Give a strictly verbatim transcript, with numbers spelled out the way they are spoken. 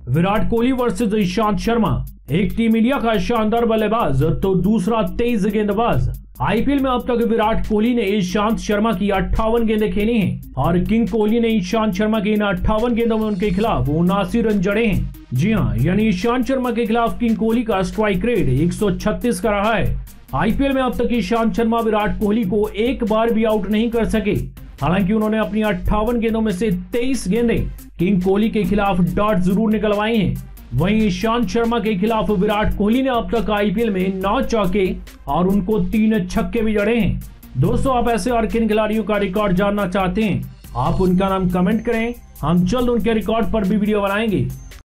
Virat Kohli versus Ishant Sharma. एक team India का शानदार बल्लेबाज तो दूसरा तेज गेंदबाज। आईपीएल में अब तक विराट कोहली ने ईशांत शर्मा की अट्ठावन गेंदें खेली हैं और किंग कोहली ने ईशांत शर्मा की इन अट्ठावन गेंदों में उनके खिलाफ उनासी रन जड़े हैं। जी हां, यानी ईशांत शर्मा के खिलाफ किंग कोहली का स्ट्राइक रेट एक सौ छत्तीस का रहा है। आईपीएल में अब तक ईशांत शर्मा विराट कोहली को एक बार भी आउट नहीं कर सके। हालांकि उन्होंने अपनी अट्ठावन गेंदों में से तेईस गेंदें किंग कोहली के खिलाफ डॉट जरूर निकलवाई हैं। वहीं ईशांत शर्मा के खिलाफ विराट कोहली ने अब तक आईपीएल में नौ चौके और उनको तीन छक्के भी जड़े हैं। दोस्तों, आप ऐसे और किन खिलाड़ियों का रिकॉर्ड जानना चाहते हैं? आप उनका नाम कमेंट करें, हम जल्द उनके रिकॉर्ड पर भी वीडियो बनाएंगे।